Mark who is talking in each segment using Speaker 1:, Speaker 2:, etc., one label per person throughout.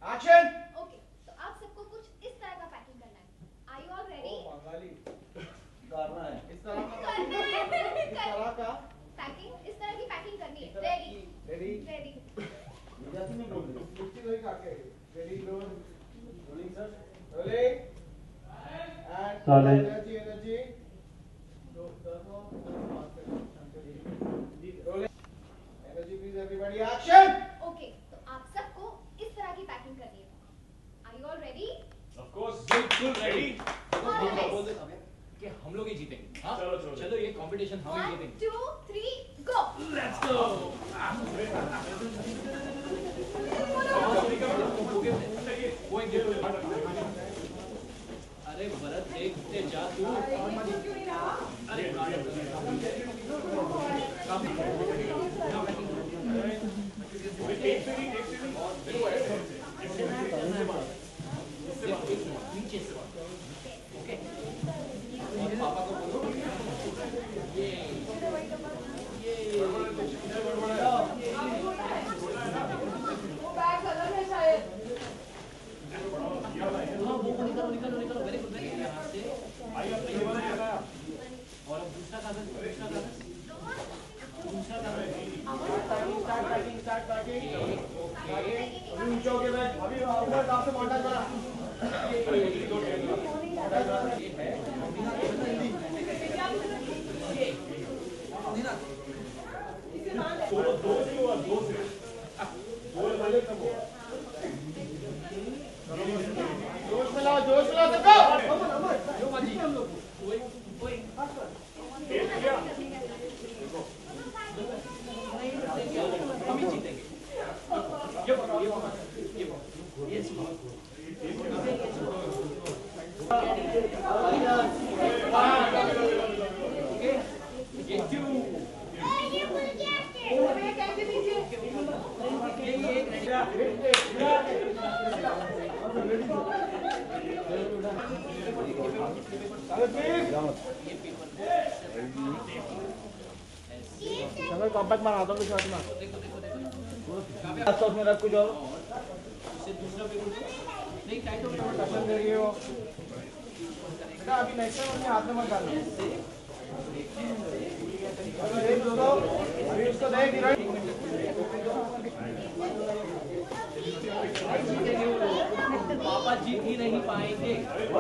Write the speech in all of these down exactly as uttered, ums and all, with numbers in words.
Speaker 1: Action.
Speaker 2: Okay, तो आप सबको कुछ इस तरह का पैकिंग करना है। Are you all ready?
Speaker 1: ओ बंगाली करना है इस तरह का पैकिंग, इस तरह का
Speaker 2: पैकिंग, इस तरह की पैकिंग करनी है। Ready
Speaker 1: ready
Speaker 2: ready.
Speaker 1: जैसे मैं बोल रही हूँ कुछ वही काटे। Ready rolling sir rolling and energy energy rolling energy please everybody action.
Speaker 2: Okay, तो आप सबको इस तरह की पैकिंग करनी है। Are you all ready?
Speaker 3: Of course बिल्कुल रेडी।
Speaker 4: कि हम लोग ही जीतेंगे। हाँ
Speaker 3: चलो चलो
Speaker 4: चलो ये कंपटीशन हम ही
Speaker 2: वन
Speaker 4: जीतेंगे।
Speaker 2: Two three go.
Speaker 4: Let's go. अरे भरत देखते जा तू। अरे नीचे से ओके। और पापा को बोलो ये ये
Speaker 2: वो बैग अलग है शायद।
Speaker 4: हाँ वो निकालो निकालो निकालो वेरी गुड वेरी यहाँ से और अब दूसरा कागज दूसरा कागज दूसरा कागज
Speaker 1: start packing start packing okay नीचे हो गया अभी ऊपर टॉप से मॉडल करा
Speaker 4: ये है
Speaker 3: दो दो से हुआ दो से दो वाले कब हुआ
Speaker 1: जोश में लाओ जोश में लाओ सबको
Speaker 4: जो मर्जी हम लोग कोई कोई
Speaker 3: खेल किया
Speaker 4: हम ही जीतेंगे। ये पकड़ो ये पकड़ो ये पकड़ो ये सुनो ओके ये क्यों
Speaker 1: चलो कॉम्पैक्ट मार आता हूँ शॉट में में रख कुछ और
Speaker 4: इससे दूसरा पेपर नहीं टाइट हो गया
Speaker 1: टक्कर दे रही है वो बेटा अभी नेक्स्ट टाइम अपने हाथ में मत डालना अरे एक दो अभी उसको देख धीरज
Speaker 4: पापा जीत ही नहीं पाएंगे।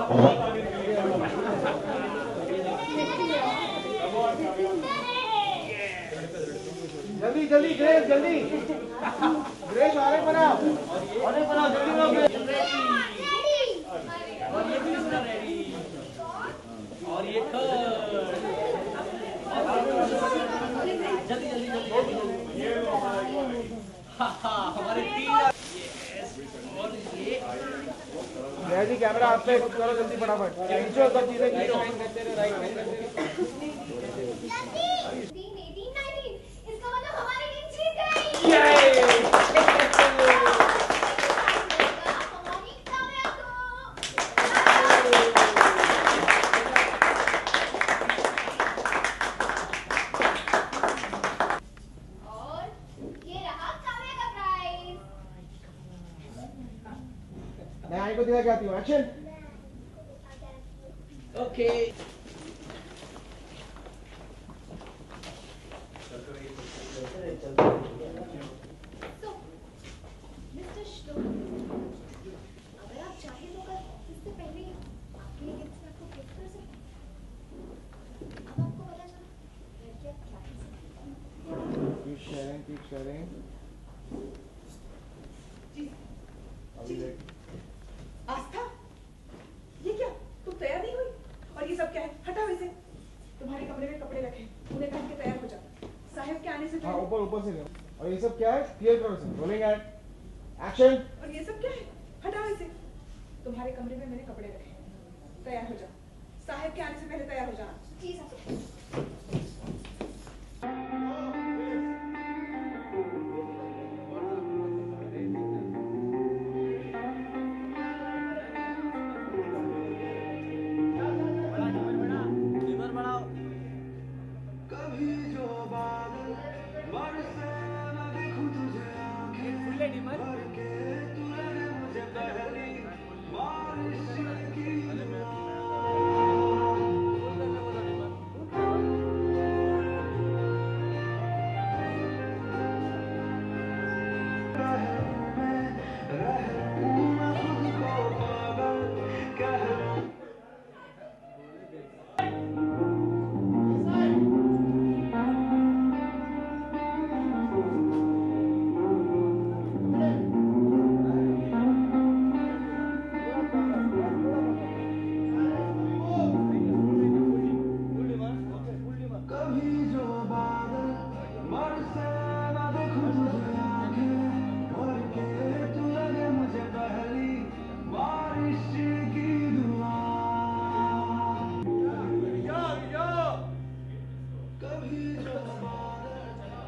Speaker 1: जल्दी जल्दी ग्रेस जल्दी ग्रेस आरे बनाओ आरे बनाओ जल्दी बनाओ
Speaker 4: और ये दूसरा रेडी और ये जल्दी जल्दी जल्दी हमारे तीन और ये
Speaker 1: जी कैमरा आप पे करो जल्दी फटाफट खींचो सब चीजें खींचो राइट
Speaker 2: इसका मतलब हमारी टीम जीत गई। और ये रहा काव्या का प्राइज।
Speaker 1: मैं आई को दिखा के आती हूँ एक्शन
Speaker 4: ओके
Speaker 2: So, मिस्टर श्लोक, अगर आप चाहें तो कर इससे पहले आपके लिए गिफ्ट में आपको गिफ्ट कर सकते हैं। अब आपको पता चला लड़कियां क्या है।
Speaker 1: कीप शेयरिंग कीप शेयरिंग अभी देख
Speaker 5: आस्था, ये क्या? तुम तैयार नहीं हुई? और ये सब क्या है? हटाओ इसे। तुम्हारे कमरे में कपड़े रखे, उन्हें पहन के तैयार हो जाओ। साहिब के आने से
Speaker 1: हाँ
Speaker 5: पहले।
Speaker 1: ऊपर ऊपर से ले और ये सब क्या है क्लियर करो से रोलिंग एट एक्शन
Speaker 5: और ये सब क्या है? हटाओ इसे। तुम्हारे कमरे में मैंने कपड़े रखे, तैयार हो जाओ। साहिब के आने से पहले तैयार हो जाना।
Speaker 2: जी साहब।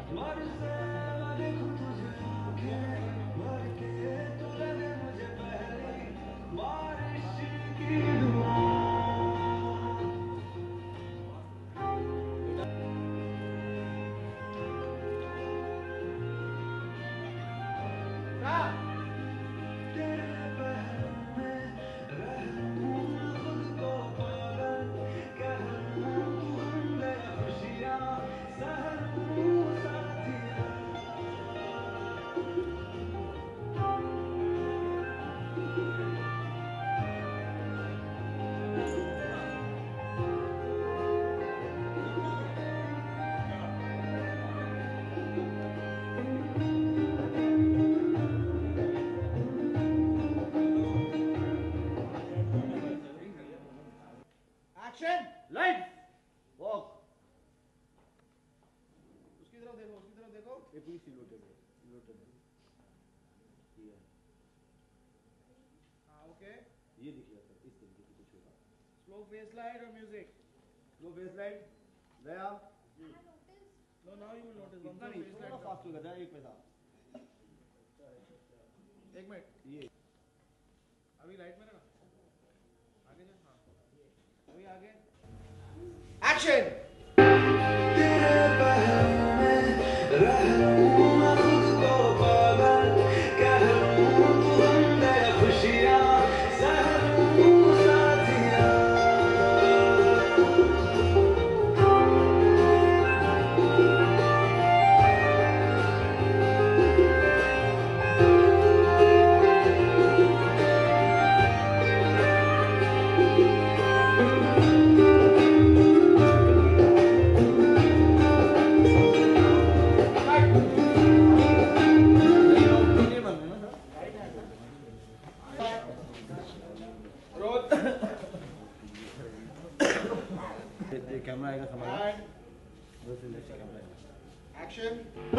Speaker 1: Action!
Speaker 4: Light
Speaker 1: Walk. उसकी तरफ देखो, उसकी तरफ देखो. ये प्लीज सिलवटेड है, सिलवटेड है. ये. हाँ, okay. ये दिखिए सर, इस तरीके से कुछ होगा. Slow baseline or music? Slow baseline. There. No, now you will notice. इतना नहीं, थोड़ा fast होगा. जरा एक पैसा. एक मिनट. ये. अभी लाइट में रखा. आगे जा. हाँ. अभी आगे. Action! कैमरा आएगा समझ एक्शन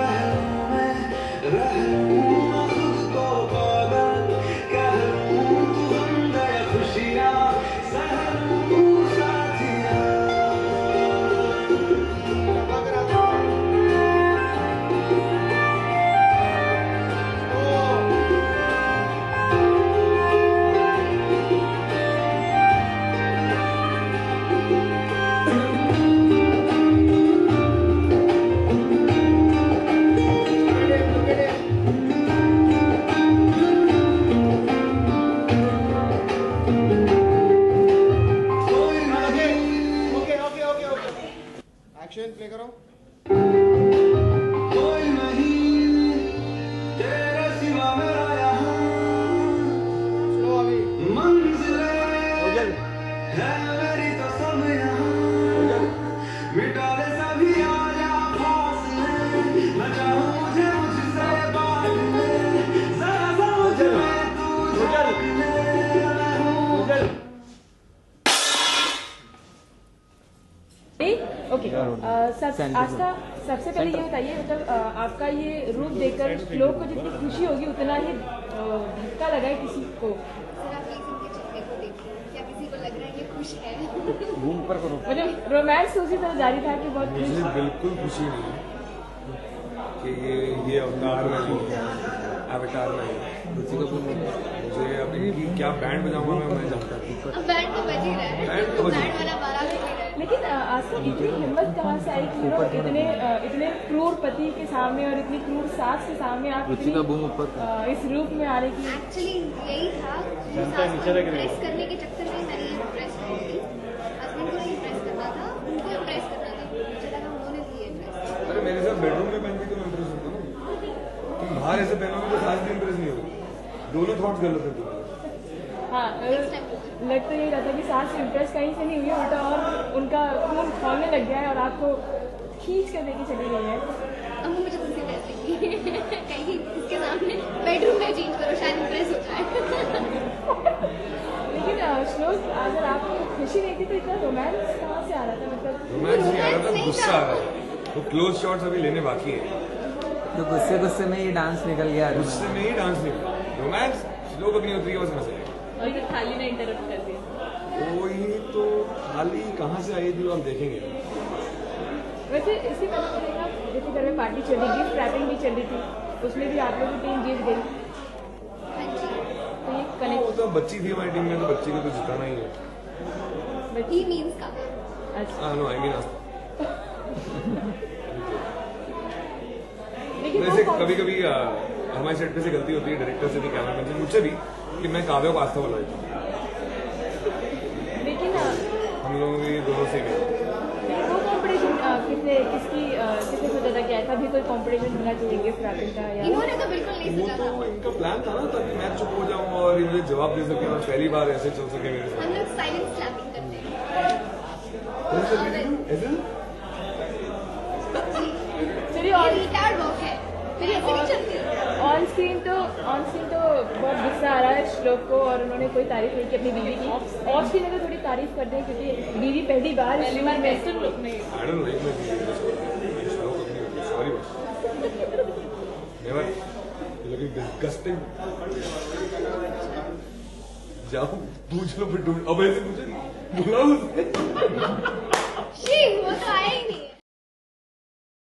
Speaker 1: एक्शन प्ले करो. कोई नहीं तेरे सिवा मेरा यहाँ. स्लो अभी. मंजिलें है मेरी तो सब यहाँ. मिटा दे सभी आया फासले. न चाहूं मुझे मुझसे बात में. जरा सा मुझ में तू झाँक ले.
Speaker 5: ओके सब आस्था सबसे पहले ये बताइए मतलब आपका ये रूप देखकर लोग को जितनी खुशी होगी उतना ही धक्का लगा है किसी को.
Speaker 2: सर आप प्लीज इनके चेहरे को देखिए, क्या किसी को लग रहा है ये खुश है?
Speaker 1: घूम पर करो.
Speaker 5: मतलब रोमांस उसी तरह जारी था कि बहुत खुश.
Speaker 3: मुझे बिल्कुल खुशी नहीं है कि ये ये अवतार नहीं है, अवतार नहीं है. मुझे अभी क्या बैंड बजाऊंगा मैं मैं जानता हूँ.
Speaker 2: अब बैंड तो बज ही रहा है.
Speaker 3: बैंड तो बज ही
Speaker 2: बैंड वाला बारात बज रहा है.
Speaker 5: लेकिन आस्था इतनी हिम्मत कहाँ से आई कि यू नो इतने इतने क्रूर पति के सामने और इतनी क्रूर सास के सामने आप इतनी इस रूप में आ रहे की.
Speaker 2: एक्चुअली यही था कि सास को इम्प्रेस करने के चक्कर में मैंने इम्प्रेस हो गई. हस्बैंड को इम्प्रेस करना था, उनको इम्प्रेस करना था. मुझे लगा उन्होंने दिए इम्प्रेस.
Speaker 3: अरे मेरे साथ बेडरूम में पहन के तुम इम्प्रेस होते हो. तुम बाहर ऐसे पहनोगे तो सास भी इम्प्रेस नहीं होगी. दोनों थॉट्स गलत है तुम्हारे.
Speaker 5: हाँ लग तो यही रहता कि सास इम्प्रेस कहीं से नहीं हुई, उल्टा और उनका खून खौलने लग गया है और आपको खींच कर लेके चली गई है.
Speaker 2: अम्मू मुझे तुमसे इम्प्रेस नहीं कहीं इसके सामने बेडरूम में चेंज करो, शायद इम्प्रेस हो जाए.
Speaker 5: लेकिन श्लोक अगर आपको खुशी नहीं थी तो इतना रोमांस कहाँ से आ रहा था? मतलब
Speaker 3: रोमांस नहीं आ रहा था, गुस्सा आ रहा है. वो क्लोज शॉट्स अभी लेने बाकी है.
Speaker 6: तो गुस्से गुस्से में ही डांस निकल गया.
Speaker 3: गुस्से में ही डांस निकला. रोमांस श्लोक अपनी उतरी के बस में से.
Speaker 5: और ये थाली ने इंटरप्ट कर दिया.
Speaker 3: वो ही तो थाली कहाँ से आई थी आप देखेंगे.
Speaker 5: वैसे इससे पहले तो देखा
Speaker 7: छोटे से घर में पार्टी चल रही, गिफ्ट रैपिंग भी चल रही थी, उसमें भी आप लोगों की टीम जीत गई।
Speaker 2: हाँ जी।
Speaker 7: तो ये
Speaker 3: वो
Speaker 7: कनेक्ट
Speaker 3: तो बच्ची थी हमारी टीम में, तो बच्ची को तो जिताना ही है।
Speaker 2: ही मीन्स का
Speaker 7: अच्छा,
Speaker 3: हाँ नो आई मीन
Speaker 7: लेकिन
Speaker 3: वैसे
Speaker 7: वो
Speaker 3: कभी कभी हमारे सेट पे से गलती होती है, डायरेक्टर से भी, कैमरामैन से, मुझसे भी, कि मैं काव्या को आस्था बुलाया।
Speaker 7: लेकिन अ,
Speaker 3: हम लोगों की दोनों से गए।
Speaker 7: वो कॉम्पिटिशन किसने किसकी अ, किसने सोचा था कि ऐसा भी कोई कॉम्पिटिशन होना चाहिए गिफ्ट रैपिंग का? या
Speaker 2: इन्होंने तो बिल्कुल नहीं
Speaker 3: वो
Speaker 2: सोचा
Speaker 3: तो
Speaker 2: था।
Speaker 3: इनका प्लान था ना, ताकि मैं चुप हो जाऊं और ये मुझे जवाब दे सके और पहली बार ऐसे चल सके मेरे साथ।
Speaker 2: हम लोग साइलेंट स्लैपिंग करते हैं।
Speaker 3: ऐसे ऐसे
Speaker 7: चलिए
Speaker 2: ये
Speaker 7: ऑन
Speaker 2: रिटार्ड वर्क है, फिर ऐसे नहीं चलती।
Speaker 7: ऑन स्क्रीन तो ऑन स्क्रीन तो बहुत गुस्सा आ रहा है श्लोक को, और उन्होंने कोई तारीफ नहीं की अपनी बीवी की। ऑफ स्क्रीन अगर थोड़ी तारीफ कर दें, क्योंकि बीवी पहली बार पहली बार
Speaker 3: I don't like my sorry बस नेवर लुकिंग डिस्गस्टिंग। जाओ पूछ लो फिर ढूंढ, अब ऐसे पूछे बुलाओ उसे।
Speaker 2: शी वो तो आया ही नहीं।